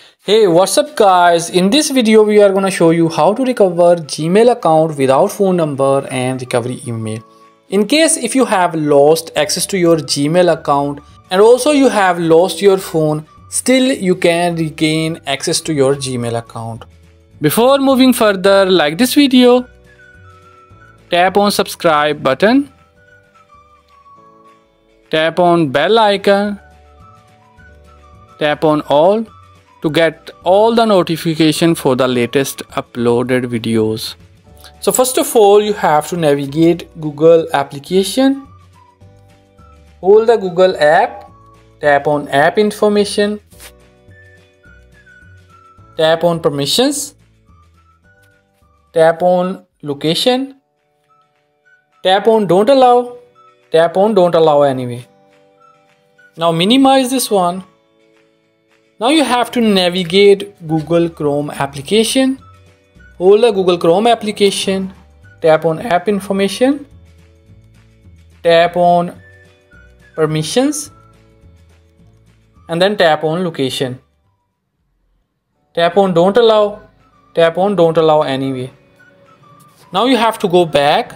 Hey, what's up guys? In this video we are going to show you how to recover Gmail account without phone number and recovery email. In case if you have lost access to your Gmail account and also you have lost your phone, still you can regain access to your Gmail account. Before moving further, like this video, tap on subscribe button, tap on bell icon, tap on all to get all the notification for the latest uploaded videos. So first of all, you have to navigate Google application. Hold the Google app, tap on app information, tap on permissions, tap on location, tap on don't allow, tap on don't allow anyway. Now minimize this one. Now you have to navigate Google Chrome application. Hold the Google Chrome application, tap on app information, tap on permissions, and then tap on location. Tap on don't allow, tap on don't allow anyway. Now you have to go back,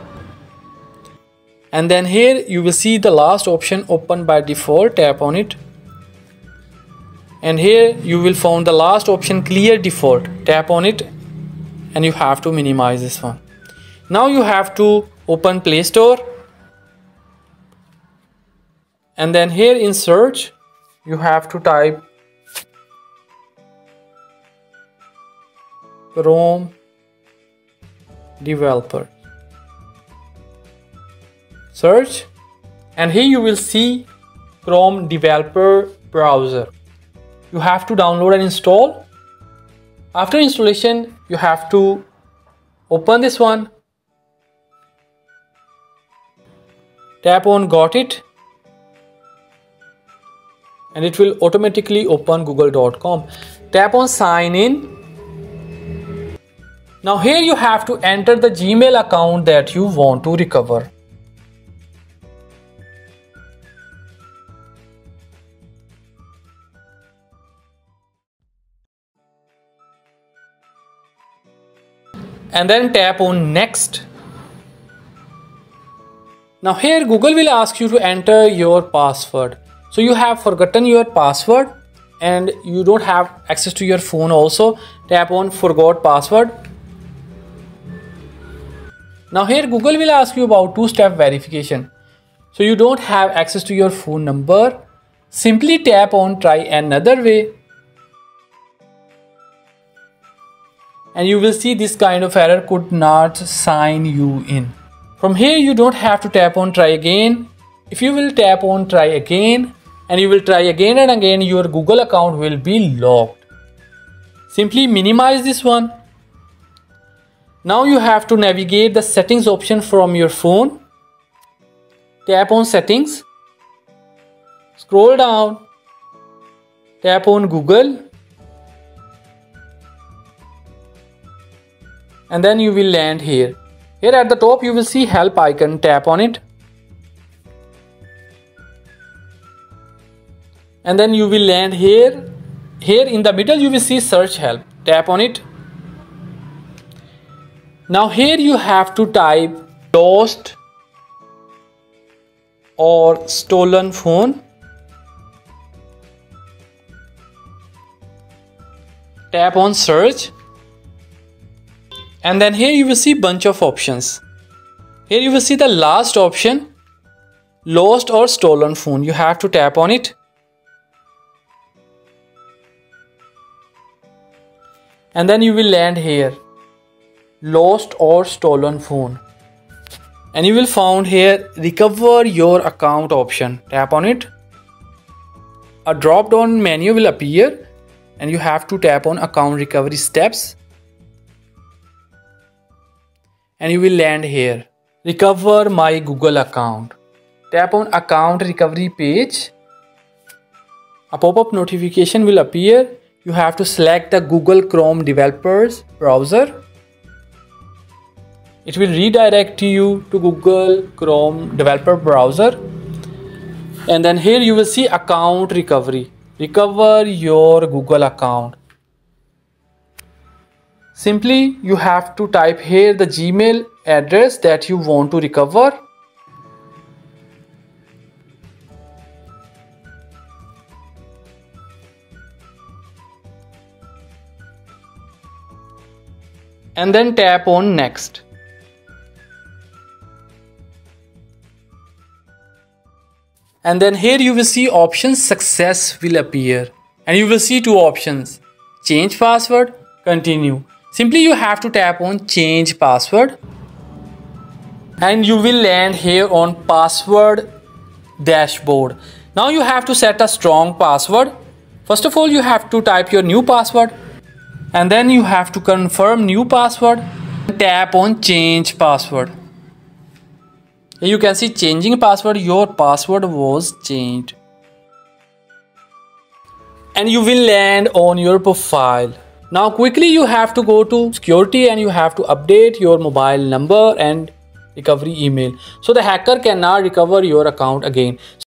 and then here you will see the last option open by default. Tap on it. And here you will find the last option, clear default. Tap on it and you have to minimize this one. Now you have to open Play Store, and then here in search you have to type Chrome developer. Search, and here you will see Chrome developer browser. You have to download and install. After installation, you have to open this one. Tap on got it, and it will automatically open google.com. Tap on sign in. Now here you have to enter the Gmail account that you want to recover. And then tap on next. Now here Google will ask you to enter your password. So you have forgotten your password and you don't have access to your phone also. Tap on forgot password. Now here Google will ask you about two-step verification. So you don't have access to your phone number. Simply tap on try another way. And you will see this kind of error, could not sign you in. From here you don't have to tap on try again. If you will tap on try again and you will try again and again, your Google account will be locked. Simply minimize this one. Now you have to navigate the settings option from your phone. Tap on settings. Scroll down. Tap on Google. And then you will land here. Here at the top you will see help icon. Tap on it. And then you will land here. Here in the middle you will see search help. Tap on it. Now here you have to type lost or stolen phone. Tap on search. And then here you will see bunch of options. Here you will see the last option, lost or stolen phone. You have to tap on it. And then you will land here, lost or stolen phone. And you will find here recover your account option. Tap on it. A drop down menu will appear and you have to tap on account recovery steps. And you will land here, recover my Google account. Tap on account recovery page. A pop-up notification will appear. You have to select the Google Chrome developers browser. It will redirect you to Google Chrome developer browser. And then here you will see account recovery. recover your Google account. Simply you have to type here the Gmail address that you want to recover. And then tap on next. And then here you will see options success will appear. And you will see two options. Change password, continue. Simply you have to tap on change password. And you will land here on password dashboard. Now you have to set a strong password. First of all, you have to type your new password. And then you have to confirm new password. Tap on change password. You can see changing password, your password was changed. And you will land on your profile. Now quickly you have to go to security and you have to update your mobile number and recovery email. So the hacker cannot recover your account again.